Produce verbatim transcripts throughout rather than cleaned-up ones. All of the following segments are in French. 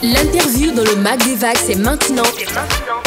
L'interview dans le Mag des Vagues, c'est maintenant. C'est maintenant.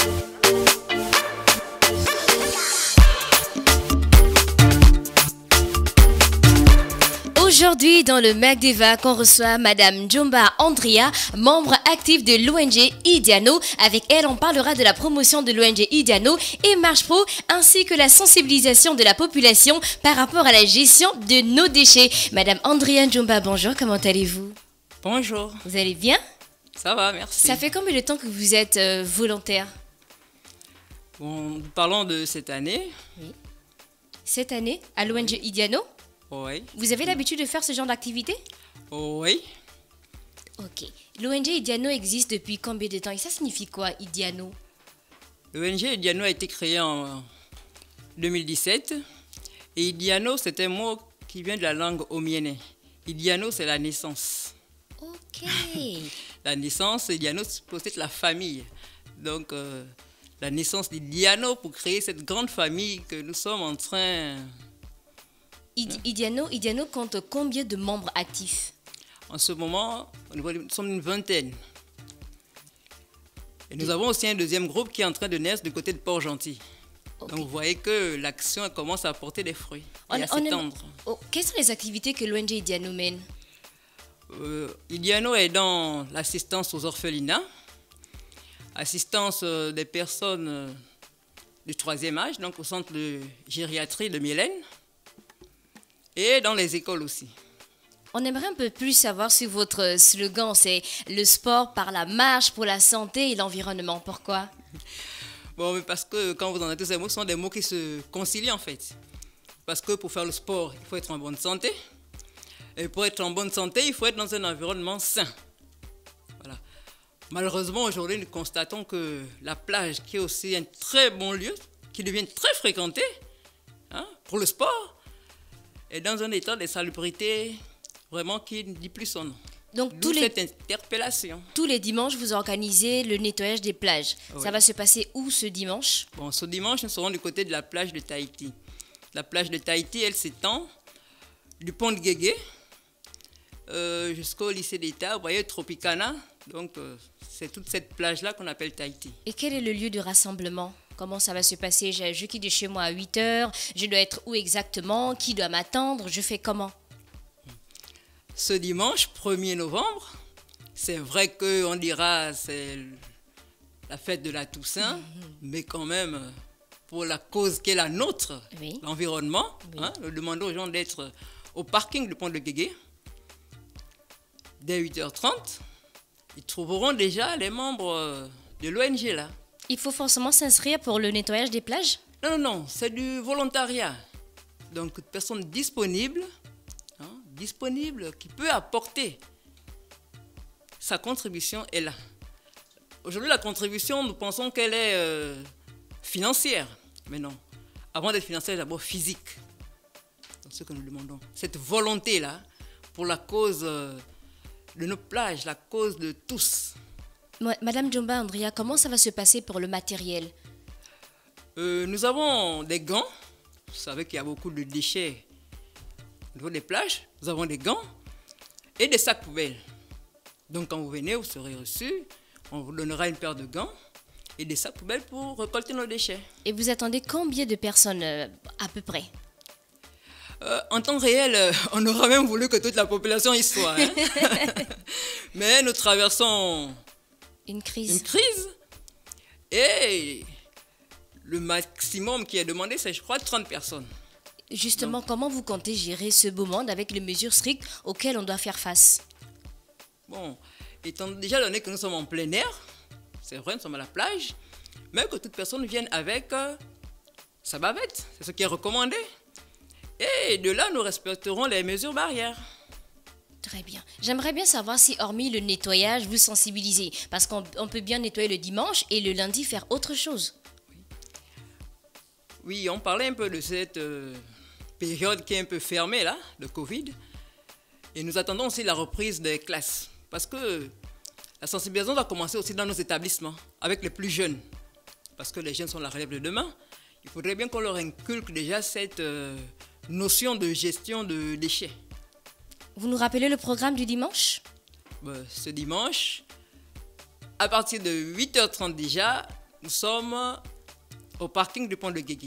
Aujourd'hui, dans le Mag des Vagues, on reçoit Madame Djomba Andrea, membre active de l'O N G Idiano. Avec elle, on parlera de la promotion de l'O N G Idiano et Marche Pro, ainsi que la sensibilisation de la population par rapport à la gestion de nos déchets. Madame Andrea Djomba, bonjour, comment allez-vous? Bonjour. Vous allez bien? Ça va, merci. Ça fait combien de temps que vous êtes euh, volontaire? Bon, nous parlons de cette année. Oui. Cette année, à l'O N G Idiano? Oui. Vous avez l'habitude de faire ce genre d'activité? Oui. Ok. L'O N G Idiano existe depuis combien de temps? Et ça signifie quoi, Idiano? L'O N G Idiano a été créé en deux mille dix-sept. Et Idiano, c'est un mot qui vient de la langue omienne. Idiano, c'est la naissance. Ok. La naissance, Idiano, c'est peut-être la famille. Donc, euh, la naissance d'Idiano pour créer cette grande famille que nous sommes en train... Id- Idiano, Idiano compte combien de membres actifs? En ce moment, nous sommes une vingtaine. Et nous avons aussi un deuxième groupe qui est en train de naître du côté de Port-Gentil. Ok. Donc vous voyez que l'action commence à porter des fruits On- et à on aime- s'étendre. Oh, quelles sont les activités que l'O N G Idiano mène? Euh, Idiano est dans l'assistance aux orphelinats, assistance euh, des personnes euh, du troisième âge, donc au centre de gériatrie de Mylène, et dans les écoles aussi. On aimerait un peu plus savoir sur votre slogan, c'est le sport par la marche pour la santé et l'environnement. Pourquoi? Bon, mais parce que quand vous entendez tous ces mots, ce sont des mots qui se concilient en fait. Parce que pour faire le sport, il faut être en bonne santé. Et pour être en bonne santé, il faut être dans un environnement sain. Voilà. Malheureusement, aujourd'hui, nous constatons que la plage, qui est aussi un très bon lieu, qui devient très fréquenté hein, pour le sport, est dans un état de salubrité vraiment qui ne dit plus son nom. Donc D'où tous les, cette interpellation. tous les dimanches, vous organisez le nettoyage des plages. Oui. Ça va se passer où ce dimanche? Bon, ce dimanche, nous serons du côté de la plage de Tahiti. La plage de Tahiti, elle s'étend du pont de Guégué euh, jusqu'au lycée d'État, vous voyez, Tropicana. Donc, euh, c'est toute cette plage-là qu'on appelle Tahiti. Et quel est le lieu de rassemblement? Comment ça va se passer? Je, je quitte de chez moi à huit heures. Je dois être où exactement? Qui doit m'attendre? Je fais comment? Ce dimanche, premier novembre, c'est vrai qu'on dira c'est la fête de la Toussaint, mm-hmm. mais quand même, pour la cause qui est la nôtre, Oui. l'environnement, Oui. hein, nous demandons aux gens d'être au parking du pont de Guégué dès huit heures trente. Ils trouveront déjà les membres de l'O N G là. Il faut forcément s'inscrire pour le nettoyage des plages? Non, non, non, c'est du volontariat. Donc, toute personne disponible, hein, disponible, qui peut apporter sa contribution est là. Aujourd'hui, la contribution, nous pensons qu'elle est euh, financière. Mais non, avant d'être financière, d'abord physique. C'est ce que nous demandons. Cette volonté-là, pour la cause euh, de nos plages, la cause de tous. Madame Djomba Andrea, comment ça va se passer pour le matériel? Euh, nous avons des gants. Vous savez qu'il y a beaucoup de déchets au niveau des plages. Nous avons des gants et des sacs poubelles. Donc quand vous venez, vous serez reçus. On vous donnera une paire de gants et des sacs poubelles pour récolter nos déchets. Et vous attendez combien de personnes euh, à peu près? Euh, en temps réel, euh, on aurait même voulu que toute la population y soit. Hein. Mais nous traversons Une crise. une crise et le maximum qui est demandé, c'est je crois trente personnes. Justement, Donc, comment vous comptez gérer ce beau monde avec les mesures strictes auxquelles on doit faire face? Bon, étant déjà donné que nous sommes en plein air, c'est vrai, nous sommes à la plage, mais que toute personne vienne avec euh, sa bavette, c'est ce qui est recommandé. Et de là, nous respecterons les mesures barrières. Très bien. J'aimerais bien savoir si, hormis le nettoyage, vous sensibilisez. Parce qu'on on peut bien nettoyer le dimanche et le lundi faire autre chose. Oui, on parlait un peu de cette euh, période qui est un peu fermée, là, de Covid. Et nous attendons aussi la reprise des classes. Parce que la sensibilisation doit commencer aussi dans nos établissements, avec les plus jeunes. Parce que les jeunes sont la relève de demain. Il faudrait bien qu'on leur inculque déjà cette euh, notion de gestion de déchets. Vous nous rappelez le programme du dimanche? Euh, ce dimanche, à partir de huit heures trente déjà, nous sommes au parking du pont de Guégué.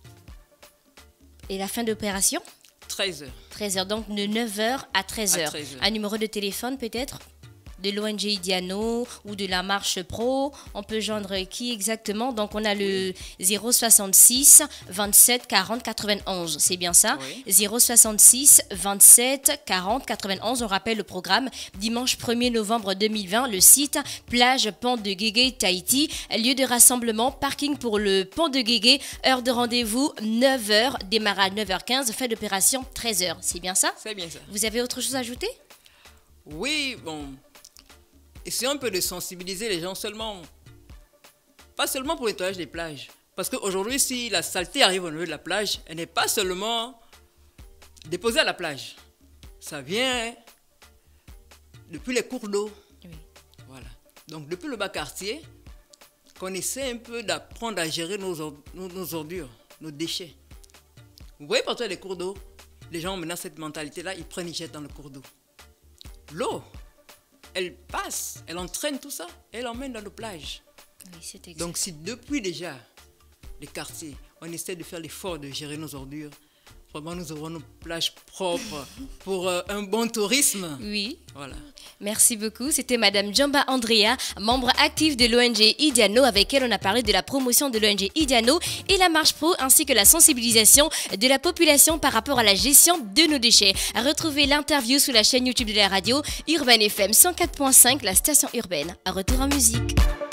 Et la fin d'opération? treize heures. treize heures, donc de neuf heures à treize heures. treize heures. Un numéro de téléphone peut-être? De l'O N G Idiano ou de la Marche Pro. On peut joindre qui exactement? Donc on a le zéro soixante-six vingt-sept quarante quatre-vingt-onze, c'est bien ça? Oui. zéro soixante-six vingt-sept quarante quatre-vingt-onze. On rappelle le programme dimanche premier novembre deux mille vingt, le site plage Pont de Guégué Tahiti, lieu de rassemblement, parking pour le Pont de Guégué, heure de rendez-vous neuf heures, démarrage neuf heures quinze, fin d'opération treize heures, c'est bien ça? C'est bien ça. Vous avez autre chose à ajouter? Oui, bon. Essayons un peu de sensibiliser les gens seulement, pas seulement pour le nettoyage des plages. Parce qu'aujourd'hui, si la saleté arrive au niveau de la plage, elle n'est pas seulement déposée à la plage. Ça vient depuis les cours d'eau. Oui. Voilà. Donc, depuis le bas quartier, qu'on essaie un peu d'apprendre à gérer nos, or- nos, nos ordures, nos déchets. Vous voyez partout les cours d'eau, les gens ont maintenant cette mentalité-là, ils prennent, ils jettent dans le cours d'eau. L'eau, elle passe, elle entraîne tout ça, elle emmène dans nos plages. Oui, c'est exact. Donc si depuis déjà les quartiers, on essaie de faire l'effort de gérer nos ordures, vraiment nous aurons nos plages propres pour euh, un bon tourisme. Oui. Voilà. Merci beaucoup. C'était Madame Jomba Andrea, membre active de l'O N G Idiano, avec elle on a parlé de la promotion de l'O N G Idiano et la marche pro, ainsi que la sensibilisation de la population par rapport à la gestion de nos déchets. Retrouvez l'interview sur la chaîne YouTube de la radio Urban F M cent quatre point cinq, la station urbaine. À retour en musique.